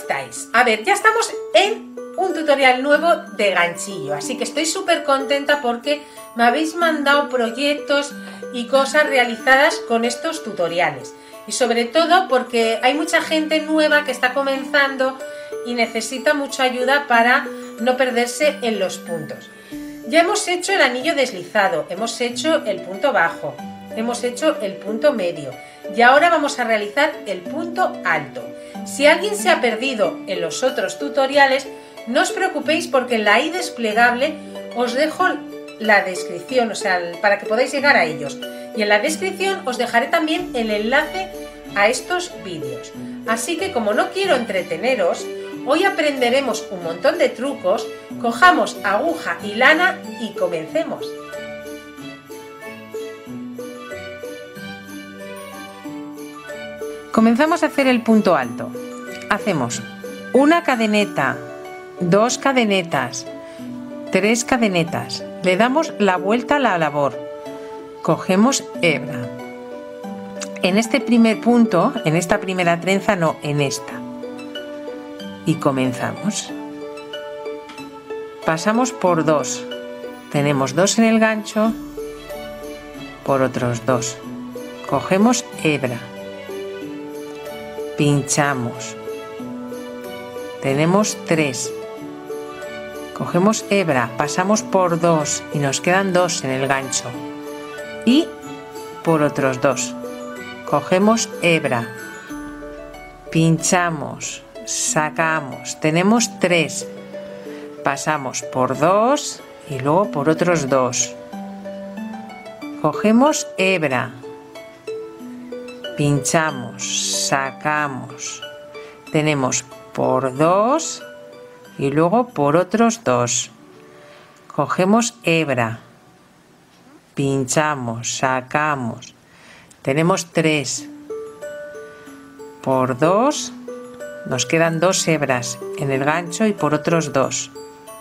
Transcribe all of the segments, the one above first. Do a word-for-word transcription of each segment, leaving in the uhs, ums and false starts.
estáis? A ver, ya estamos en un tutorial nuevo de ganchillo, así que estoy súper contenta porque me habéis mandado proyectos y cosas realizadas con estos tutoriales, y sobre todo porque hay mucha gente nueva que está comenzando y necesita mucha ayuda para no perderse en los puntos. Ya hemos hecho el anillo deslizado, hemos hecho el punto bajo, hemos hecho el punto medio y ahora vamos a realizar el punto alto. Si alguien se ha perdido en los otros tutoriales, no os preocupéis porque en la i desplegable os dejo la descripción, o sea, para que podáis llegar a ellos. Y en la descripción os dejaré también el enlace a estos vídeos. Así que como no quiero entreteneros, hoy aprenderemos un montón de trucos, cojamos aguja y lana y comencemos. Comenzamos a hacer el punto alto. Hacemos una cadeneta, dos cadenetas, tres cadenetas, le damos la vuelta a la labor, cogemos hebra. En este primer punto, en esta primera trenza, no, en esta. Y comenzamos. Pasamos por dos. Tenemos dos en el gancho, por otros dos. Cogemos hebra. Pinchamos. Tenemos tres. Cogemos hebra, pasamos por dos y nos quedan dos en el gancho. Y por otros dos. Cogemos hebra. Pinchamos. Sacamos. Tenemos tres. Pasamos por dos y luego por otros dos. Cogemos hebra. Pinchamos, sacamos, tenemos por dos y luego por otros dos. Cogemos hebra, pinchamos, sacamos, tenemos tres. Por dos, nos quedan dos hebras en el gancho y por otros dos.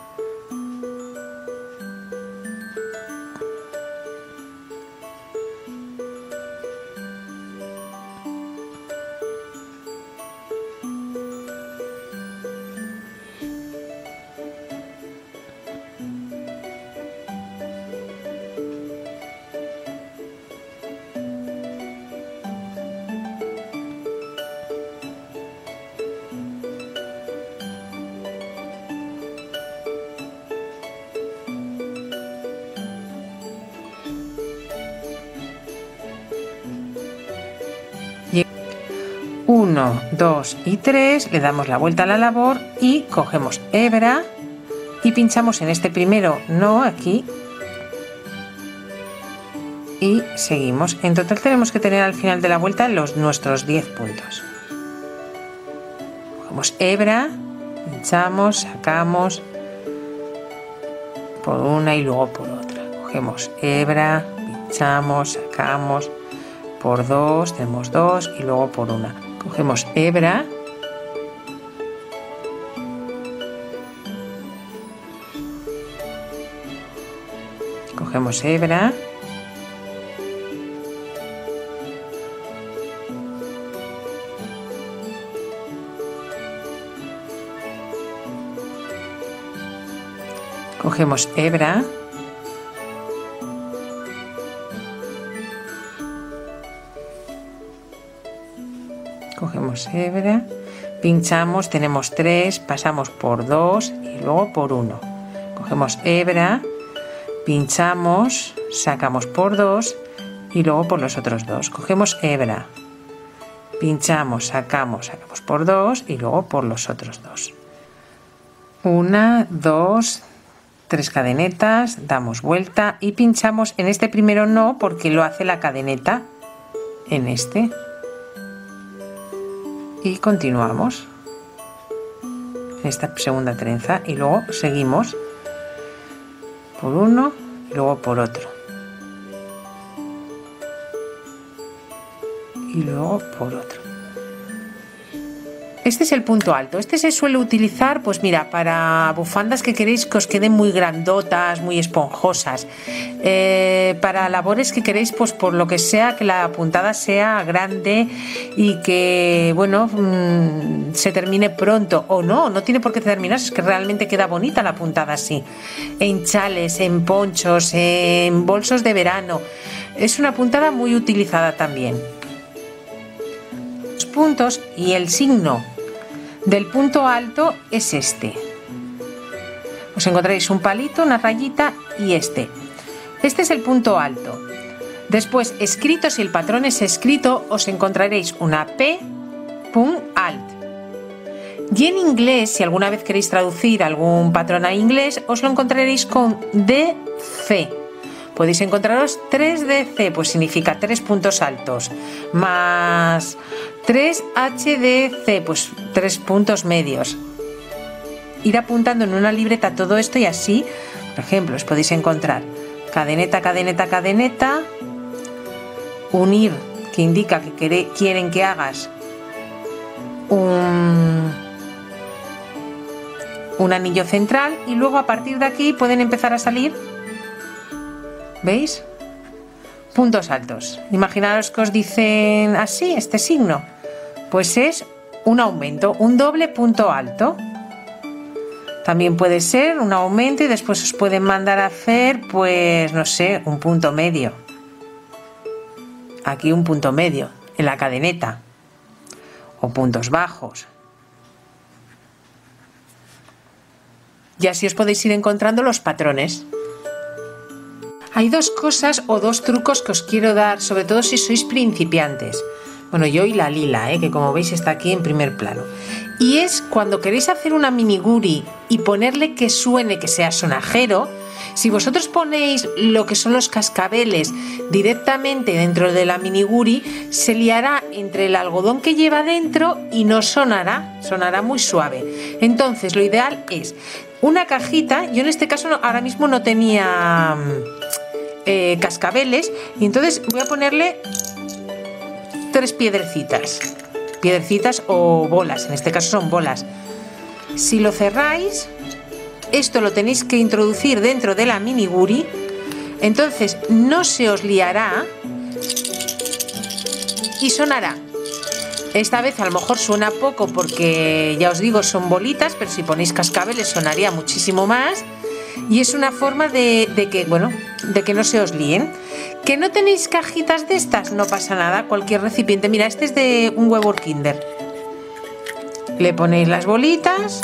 uno, dos y tres, le damos la vuelta a la labor y cogemos hebra y pinchamos en este primero, no aquí, y seguimos. En total tenemos que tener al final de la vuelta los nuestros diez puntos. Cogemos hebra, pinchamos, sacamos por una y luego por otra. Cogemos hebra, pinchamos, sacamos por dos, tenemos dos y luego por una. Cogemos hebra, cogemos hebra, cogemos hebra, cogemos hebra, pinchamos, tenemos tres, pasamos por dos y luego por uno. Cogemos hebra, pinchamos, sacamos por dos y luego por los otros dos. Cogemos hebra, pinchamos, sacamos, sacamos por dos y luego por los otros dos. Una, dos, tres cadenetas, damos vuelta y pinchamos. En este primero no, porque lo hace la cadeneta en este. Y continuamos en esta segunda trenza y luego seguimos por uno y luego por otro y luego por otro. Este es el punto alto. Este se suele utilizar, pues mira, para bufandas que queréis que os queden muy grandotas, muy esponjosas. Eh, para labores que queréis, pues por lo que sea, que la puntada sea grande y que, bueno, mmm, se termine pronto. O no, no tiene por qué terminar, es que realmente queda bonita la puntada así. En chales, en ponchos, en bolsos de verano. Es una puntada muy utilizada también. Los puntos y el signo del punto alto es este. Os encontraréis un palito, una rayita y este. Este es el punto alto. Después, escrito, si el patrón es escrito, os encontraréis una P, punt alt. Y en inglés, si alguna vez queréis traducir algún patrón a inglés, os lo encontraréis con D C. Podéis encontraros tres D C, pues significa tres puntos altos, más tres H D C, pues tres puntos medios. Ir apuntando en una libreta todo esto y así, por ejemplo, os podéis encontrar cadeneta, cadeneta, cadeneta, unir, que indica que quere, quieren que hagas un, un anillo central y luego a partir de aquí pueden empezar a salir, ¿veis? Puntos altos. Imaginaos que os dicen así, este signo, pues es un aumento, un doble punto alto. También puede ser un aumento y después os pueden mandar a hacer, pues no sé, un punto medio. Aquí un punto medio en la cadeneta o puntos bajos. Y así os podéis ir encontrando los patrones. Hay dos cosas o dos trucos que os quiero dar, sobre todo si sois principiantes. Bueno, yo y la Lila, ¿eh? Que como veis está aquí en primer plano. Y es cuando queréis hacer una miniguri y ponerle que suene, que sea sonajero. Si vosotros ponéis lo que son los cascabeles directamente dentro de la miniguri, se liará entre el algodón que lleva dentro y no sonará, sonará muy suave. Entonces lo ideal es una cajita. Yo en este caso ahora mismo no tenía eh, cascabeles y entonces voy a ponerle tres piedrecitas, piedrecitas o bolas, en este caso son bolas. Si lo cerráis, esto lo tenéis que introducir dentro de la miniguri, entonces no se os liará y sonará. Esta vez a lo mejor suena poco porque ya os digo son bolitas, pero si ponéis cascabeles sonaría muchísimo más y es una forma de, de que, bueno, de que no se os líen. ¿Que no tenéis cajitas de estas? No pasa nada, cualquier recipiente. Mira, este es de un huevo Kinder. Le ponéis las bolitas.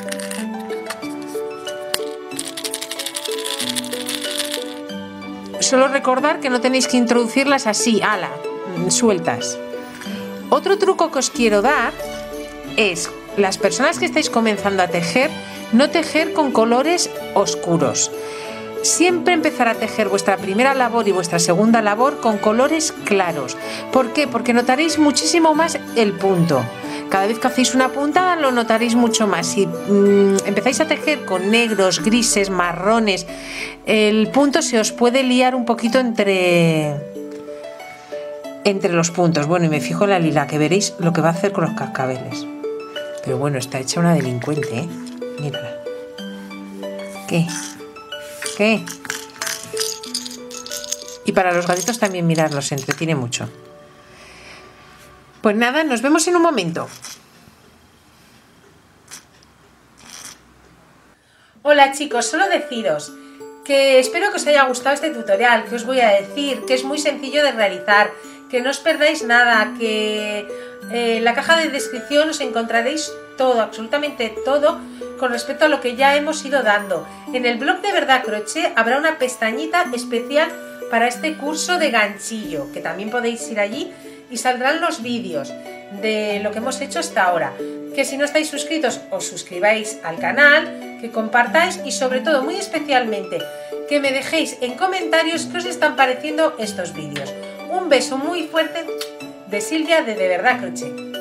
Solo recordar que no tenéis que introducirlas así, ala, sueltas. Otro truco que os quiero dar es, las personas que estáis comenzando a tejer, no tejer con colores oscuros. Siempre empezar a tejer vuestra primera labor y vuestra segunda labor con colores claros. ¿Por qué? Porque notaréis muchísimo más el punto. Cada vez que hacéis una puntada lo notaréis mucho más. Si mmm, empezáis a tejer con negros, grises, marrones, el punto se os puede liar un poquito entre, entre los puntos. Bueno, y me fijo en la Lila, que veréis lo que va a hacer con los cascabeles. Pero bueno, está hecha una delincuente, ¿eh? Mírala. ¿Qué? ¿Qué? Y para los gatitos también mirarlos, se entretiene mucho. Pues nada, nos vemos en un momento. Hola chicos, solo deciros que espero que os haya gustado este tutorial, que os voy a decir, que es muy sencillo de realizar, que no os perdáis nada, que eh, en la caja de descripción os encontraréis todo, absolutamente todo, con respecto a lo que ya hemos ido dando. En el blog de Verdad Crochet habrá una pestañita especial para este curso de ganchillo, que también podéis ir allí y saldrán los vídeos de lo que hemos hecho hasta ahora. Que si no estáis suscritos, os suscribáis al canal, que compartáis y sobre todo, muy especialmente, que me dejéis en comentarios qué os están pareciendo estos vídeos. Un beso muy fuerte de Silvia de De Verdad Crochet.